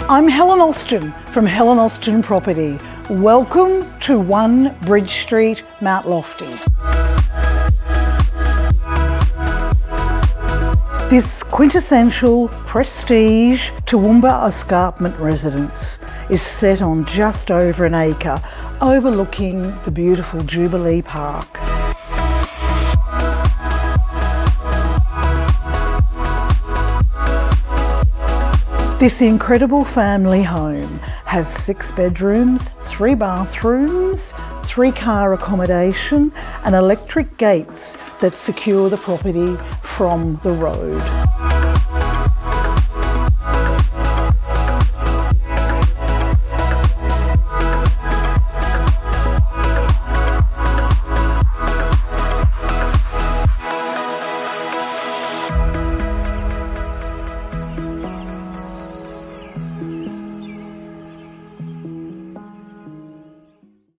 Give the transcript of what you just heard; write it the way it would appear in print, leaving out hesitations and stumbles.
I'm Helen Austin from Helen Austin Property. Welcome to 1 Bridge Street, Mount Lofty. This quintessential prestige Toowoomba escarpment residence is set on just over an acre, overlooking the beautiful Jubilee Park. This incredible family home has 6 bedrooms, 3 bathrooms, 3-car accommodation and electric gates that secure the property from the road.